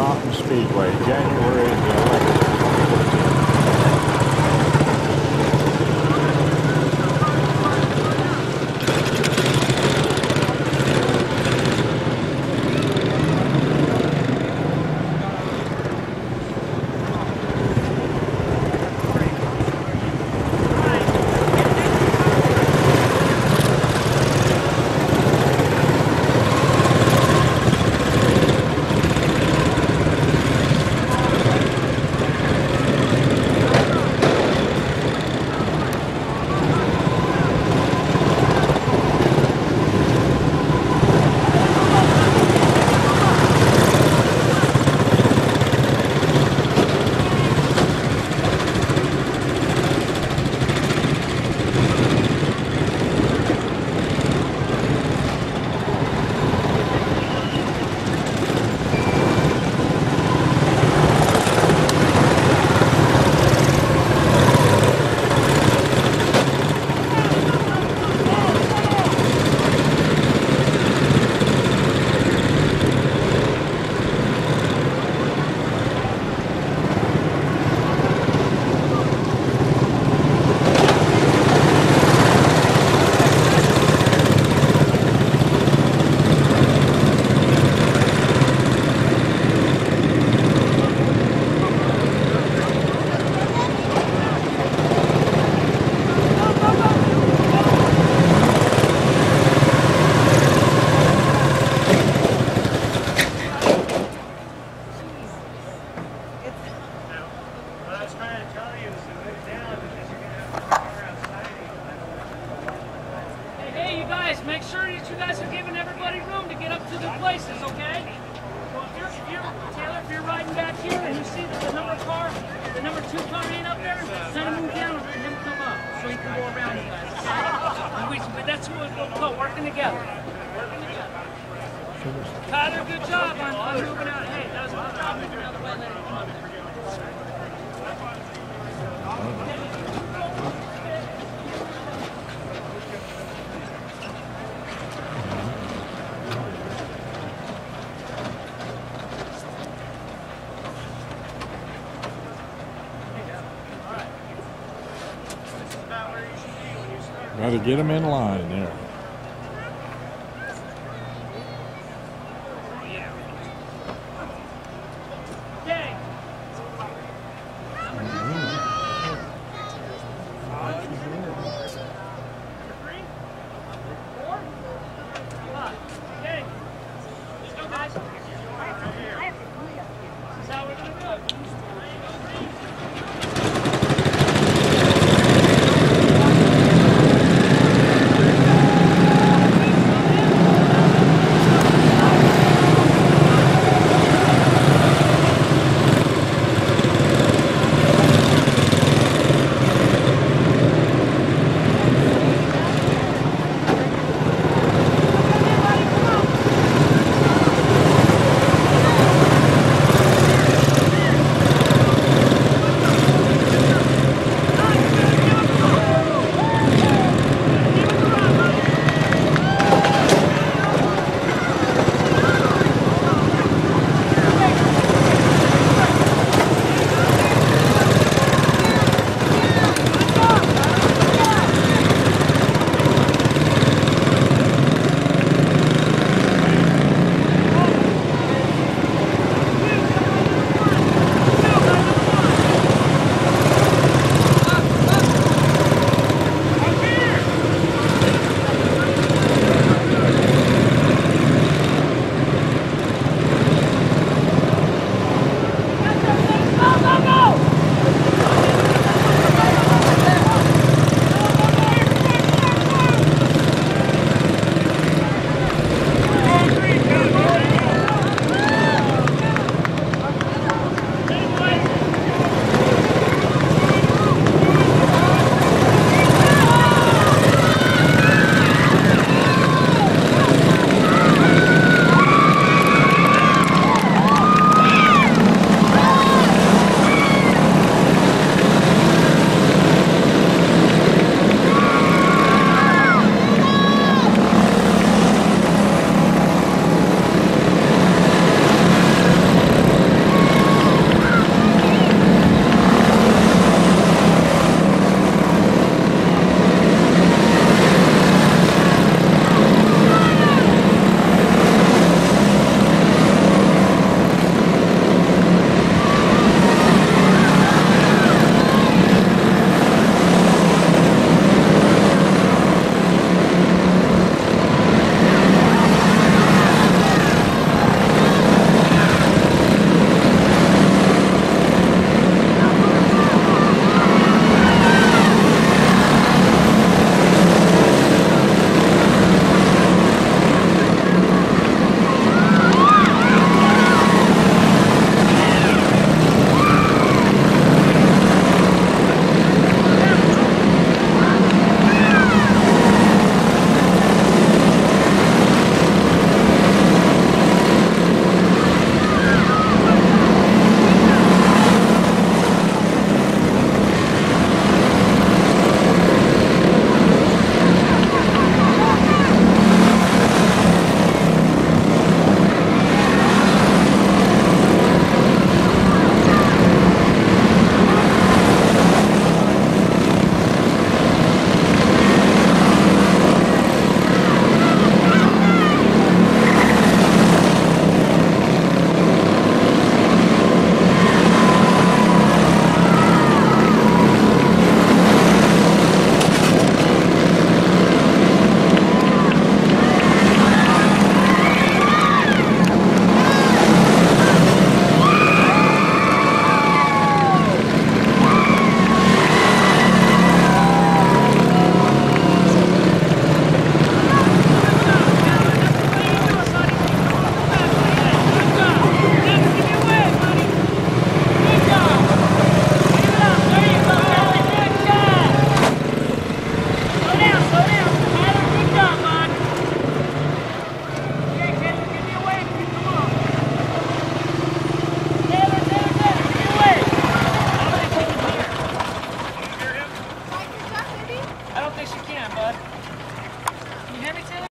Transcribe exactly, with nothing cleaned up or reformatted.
Mountain Speedway, January the eleventh, twenty fourteen. Make sure that you guys are giving everybody room to get up to their places, okay? Well, if you're, if you're, Taylor, if you're riding back here and you see that the number car, the number two car ain't up there, kind of move down and let him come up so he can go around you guys, okay? And we, but that's what we'll go, working together. Working together. Tyler, good job on, on moving out. Hey, that was a good job moving out of the way, letting him come up there. Got to get them in line there.